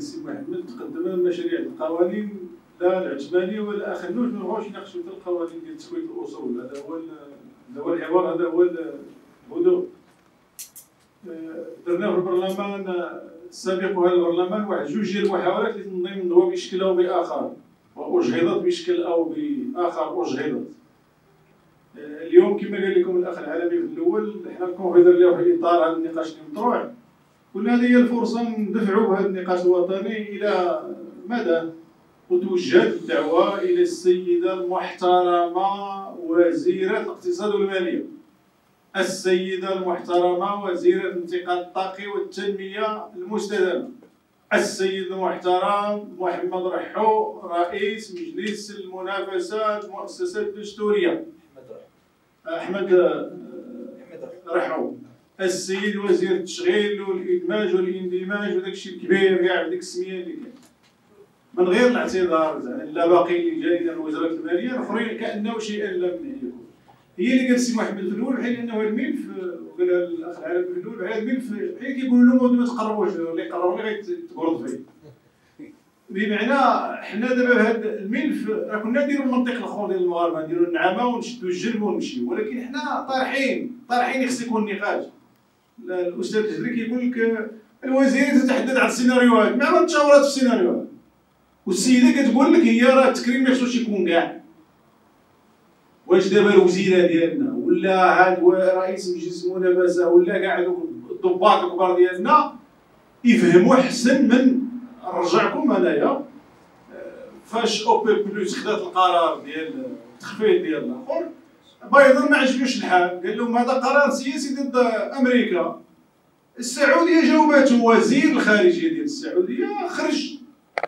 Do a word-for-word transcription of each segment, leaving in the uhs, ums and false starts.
السي محمد تقدم مشاريع القوانين لا العثمانيه ولا اخنوش ما بغاوش يناقشوا حتى القوانين ديال تسويه الاصول. هذا هو هذا هو الحوار، هذا هو الهدوء. درنا في البرلمان السابق وهذا البرلمان واحد جوج ديال المحاولات لتنظيم الندوه بشكل او باخر، واجهضت بشكل او باخر اجهضت. اليوم كما قال لكم الاخ العالمي في الاول، حنا الكونفدراليه في اطار هذا النقاش اللي مطروح، قلنا هذه هي الفرصه ندفعوا هذا النقاش الوطني الى مدى، وتوجهت الدعوه الى السيده المحترمه وزيره الاقتصاد والماليه، السيده المحترمه وزيره الانتقال الطاقي والتنميه المستدامه، السيد المحترم محمد رحو رئيس مجلس المنافسات المؤسسات الدستوريه احمد رحو، السيد وزير التشغيل والادماج والاندماج وداك الشيء الكبير كاع بديك السميه اللي كاين. من غير الاعتذار زعما لا باقي اللي جاي من وزاره الماليه الاخرين كانه شيئا لم يكن. هي اللي قال السي محمد في الاول بحال انه هذا الملف، وقالها الاخ العالمي في الاول بحال هذا الملف بحال كيقولوا لهم ما تقربوش، اللي يقربوا لي غيتقرض فيه. بمعنى حنا دابا بهذا الملف راه كنا نديروا المنطق الاخر ديال المغاربه، نديروا النعامه ونشدوا الجلب ونمشيو، ولكن حنا طارحين طارحين خص يكون نقاش. الاستاذ الجزري كيقول لك الوزير تتحدث عن السيناريوهات، مع ما تشاورات في السيناريوهات، والسيده كتقول لك هي راه التكريم ما خصوش يكون كاع. واش دابا الوزيره ديالنا ولا هاد رئيس مجلس المنافسه ولا كاع هذوك الضباط الكبار ديالنا يفهموا احسن من نرجعكم انايا فاش اوبي بلوس خدات القرار ديال التخفيض ديال الاخر، بايدن ما عجبوش الحال، قال لهم هذا قرار سياسي ضد امريكا. السعوديه جاوبته وزير الخارجيه ديال السعوديه خرج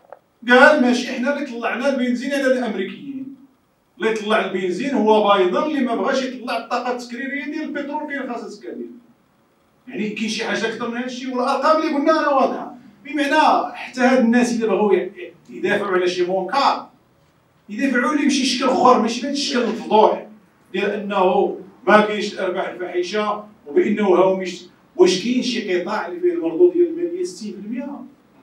قال ماشي حنا اللي طلعنا البنزين على الامريكيين، اللي طلع البنزين هو بايدن اللي ما بغاش يطلع الطاقه التكريريه ديال البترول كاين خاصها تكاليف. يعني كاين شي حاجه اكثر من هذا الشيء، والارقام اللي قلنا راه واضحه. بمعنى حتى هاد الناس اللي بغاو يدافعوا على شي منكر يدافعوا ليه بشي شكل اخر، ماشي بهذا الشكل الفضوح ديال انه ما كاينش الارباح الفاحشه وبانه هامش. واش كاين شي قطاع اللي فيه المردود ديال الماليه ستين بالمئة؟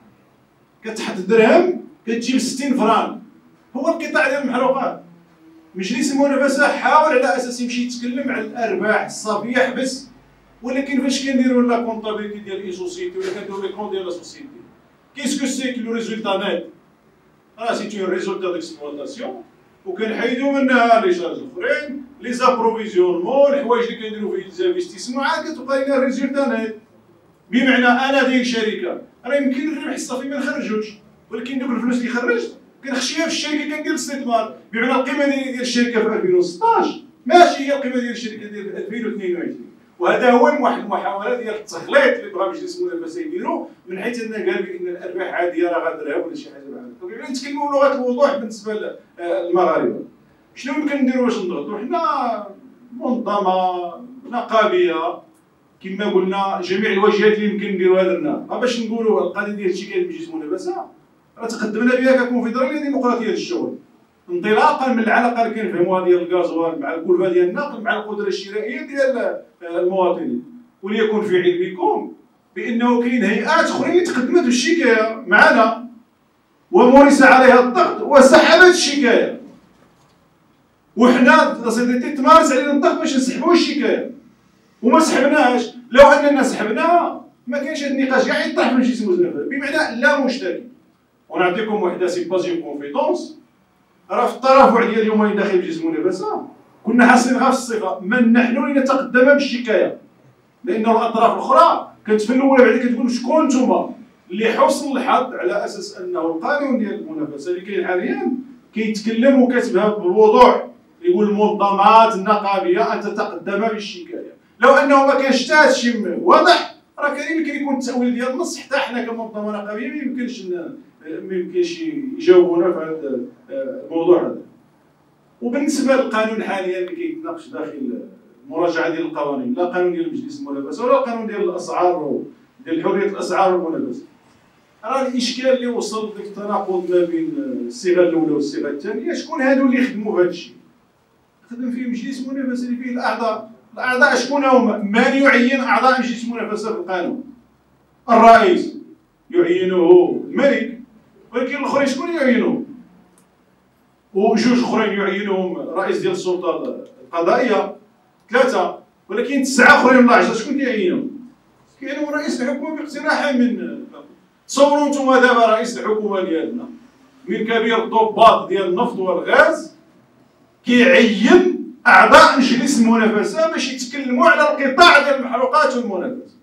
كتحط درهم كتجيب ستين فران، هو القطاع ديال المحروقات. مجلس المنافسه حاول على اساس يمشي يتكلم على الارباح الصافيه حبس، ولكن فاش كنديروا لا كونطابيلتي ديال اي سوسيتي ولا كنديروا لي كون ديال لا سوسيتي، كيسكو سي كو لو ريزولتا نيت راه سي اون ريزولتا ديكسبلوطاسيون، وكنحيدوا منها لي شارج الاخرين لي زابروفيزيونمون الحوايج اللي كنديروا في ليزانفستيسمون، عاد كتبقى لنا الريزولتا نيت. بمعنى انا داير شركه راه يمكن الربح الصافي ما نخرجوش، ولكن دوك الفلوس اللي خرجت كنخشيها في الشركه كندير الاستثمار. بمعنى القيمه ديال الشركه في ألفين وستطاش ماشي هي القيمه ديال الشركه ديال ألفين واثنين وعشرين. وهذا هو واحد المحاوله ديال التخليط اللي بغا مجلس المنافسه يديروا، من حيث انه قال بان الارباح عاديه راه غادرها ولا شي حاجه بحال هكا. يعني نتكلموا بلغه الوضوح بالنسبه للمغاربه. شنو يمكن نديروا باش نضغطوا؟ حنا منظمه نقابيه كما قلنا، جميع الواجهات اللي يمكن نديروها درناها. باش نقولوا القضيه ديال الشكايه مجلس المنافسه راه تقدمنا بها ككونفدراليه ديمقراطيه للشغل، انطلاقا من العلاقه اللي كنفهموها ديال الغازوال مع الكلفه ديال النقل مع القدره الشرائيه ديال المواطنين. وليكن في علمكم بانه كاين هيئات اخرين اللي تقدمت بالشكايه معنا ومورس عليها الضغط وسحبت الشكايه، وحنا لاسيتي تمارس علينا الضغط باش نسحبوا الشكايه وما سحبناهاش. لو اننا سحبناها ما كاينش هذا النقاش كاع يطرح في مجلس المنافسه. بمعنى لا مشتكي. ونعطيكم وحده سيمبوزيوم كونفيدونس راه في الترافع ديال اليومين داخل مجلس المنافسه كنا حاصلين غير في الصفه من نحن لنتقدم بالشكايه، لان الاطراف الاخرى كانت في الاولى بعد كتقول شكون نتوما اللي حسن الحظ على اساس انه القانون ديال المنافسه اللي كاين حاليا كيتكلم وكاتبها بوضوح، يقول المنظمات النقابيه ان تتقدم بالشكايه. لو انه ما كانش حتى هادشي واضح راه كان يمكن يكون التاويل ديال النص حتى حنا كمنظمه نقابيه ما يمكنش ما يمكنش يجاوبونا في هذا الموضوع هذا. وبالنسبه للقانون حاليا اللي كيتناقش داخل المراجعه ديال القوانين، لا قانون ديال مجلس المنافسه ولا قانون ديال الاسعار ديال حريه الاسعار والمنافسه، راه الاشكال اللي وصل ديك التناقض ما بين الصيغه الاولى والصيغه الثانيه. شكون هادو اللي يخدموا في هذا الشيء؟ خدم فيه مجلس المنافسه اللي فيه الاعضاء. الاعضاء شكون هما؟ من يعين اعضاء مجلس المنافسه في القانون؟ الرئيس يعينه الملك، ولكن الاخرين شكون يعينوه؟ وجوج اخرين يعينهم رئيس ديال السلطه القضائيه، ثلاثه، ولكن تسعه اخرين ولا عشره شكون كيعينهم؟ كيعينهم رئيس الحكومه باقتراح من. تصوروا نتوما دابا رئيس الحكومه ديالنا من كبير الضباط ديال النفط والغاز كيعين اعضاء مجلس المنافسه باش يتكلموا على القطاع ديال المحروقات والمنافسه،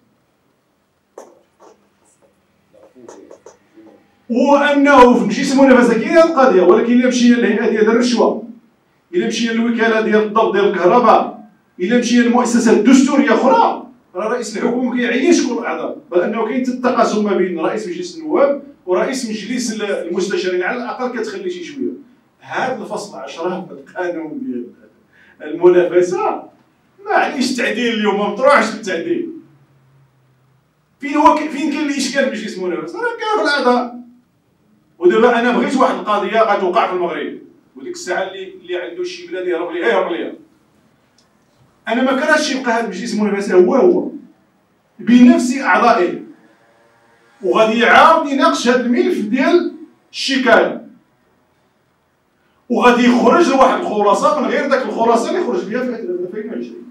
وانه في مجلس المنافسه كاينه القضيه، ولكن الا مشينا للهيئه ديال الرشوه، الا مشينا للوكاله ديال الضبط ديال الكهرباء، الا مشينا لمؤسسات دستوريه اخرى، راه رئيس الحكومه ما كيعينش كل الاعضاء، بل انه كاين التقاسم ما بين رئيس مجلس النواب ورئيس مجلس المستشارين، على الاقل كتخلي شي شويه. هذا الفصل عشرة في القانون ديال المنافسه معليش تعديل اليوم، ما مطروحش بالتعديل. فين هو فين كاين الاشكال في مجلس المنافسه؟ راه كاين في الاعضاء. ودابا انا بغيت واحد القضيه غتوقع في المغرب، وديك الساعه اللي اللي عنده شي بلاد يهرب ليها يهرب ليها. انا ما كرهتش يبقى هذا مجلس المنافسه هو هو بنفس اعضائه، وغادي يعاود يناقش هذا الملف ديال الشكايه، وغادي يخرج لواحد الخلاصه من غير داك الخلاصه اللي خرج بها في ألفين وعشرين،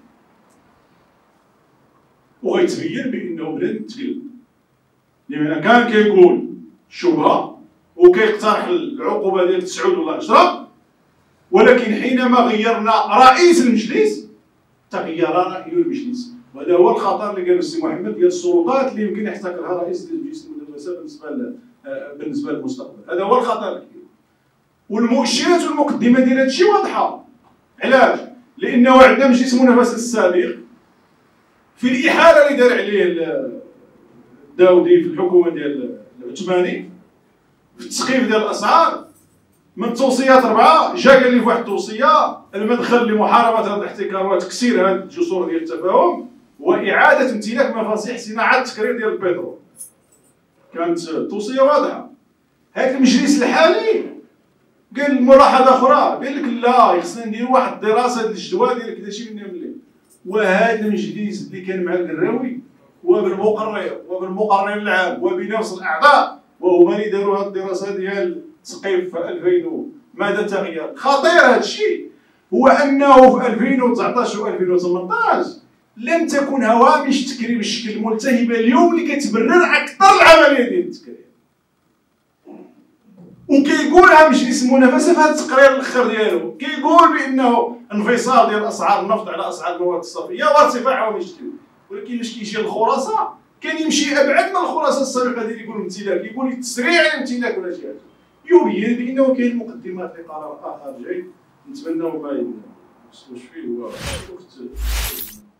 وغيتبين بانه بلاد متكلم. لان كان كيقول شبهه وكيقترح العقوبه ديال تسعود ولا عشرة، ولكن حينما غيرنا رئيس المجلس تغير راي المجلس. وهذا هو الخطر اللي قاله السي محمد ديال السلطات اللي يمكن يحتكرها رئيس مجلس المنافسه بالنسبه بالنسبه للمستقبل. هذا هو الخطر الكبير. والمؤشرات والمقدمه ديال هذا الشيء واضحه. علاش؟ لانه عندنا مجلس المنافسه السابق في الاحاله اللي دار عليه الداودي في الحكومه ديال العثماني في التسقيف ديال الاسعار، من توصيات اربعه جا قال لي في واحد التوصيه المدخل لمحاربه هذا الاحتكار وتكسير هذه الجسور ديال التفاهم واعاده امتلاك مفاصيح صناعه التكرير ديال البترول. كانت توصيه واضحه. هذا المجلس الحالي قال ملاحظه اخرى، قال لك لا خصنا نديروا واحد الدراسه ديال الجدوى ديال كذا شي من ملي. وهذا المجلس اللي كان مع القراوي وبالمقرر وبالمقرر العام وبنفس الاعضاء، وهما اللي داروا هذه الدراسه ديال التسقيف في ألفين ماذا تغير. خطير هذا الشيء هو انه في ألفين وتسعطاش و ألفين وثمنطاش لم تكن هوامش التكرير بالشكل الملتهبه اليوم اللي كتبرر اكثر العمليه ديال التكرير. وكيقولها مجلس المنافسه في هذا التقرير الاخر ديالو، كيقول بانه انفصال ديال اسعار النفط على اسعار المواد الصافيه وارتفاع هوامش التكرير، ولكن ملي كيجي الخلاصه كان يمشي ابعد من الخلاصه السابقه ديال يقول الامتلاك، يقول تسريع الامتلاك ولا شي حاجه، يبين بانه كاين مقدمات لقرار اخر جاي نتمنوا ما يوصلوش فيه هو وقت